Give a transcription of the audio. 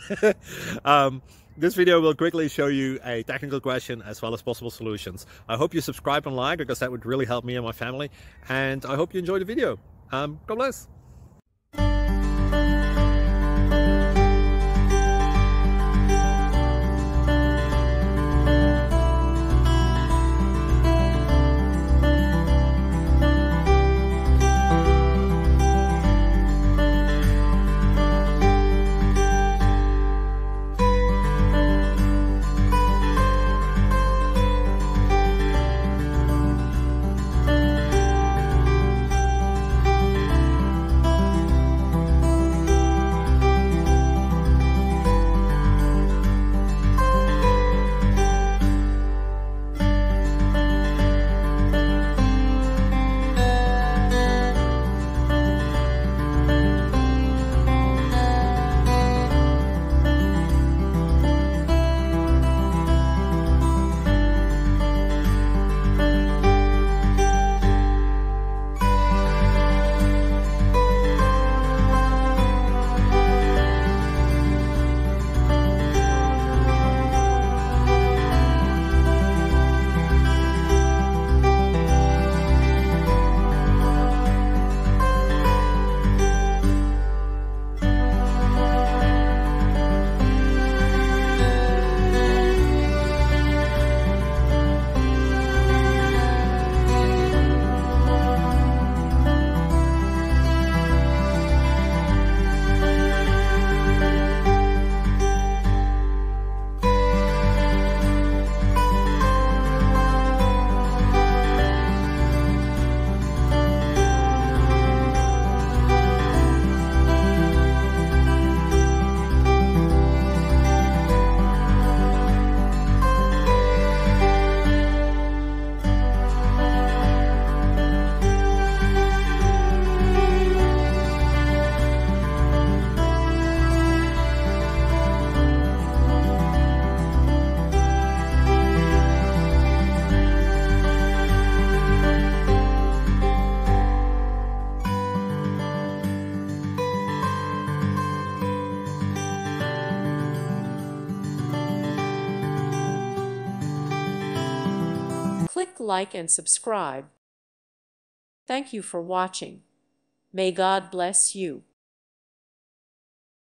This video will quickly show you a technical question as well as possible solutions. I hope you subscribe and like, because that would really help me and my family. And I hope you enjoy the video. God bless. Click like and subscribe. Thank you for watching. May God bless you.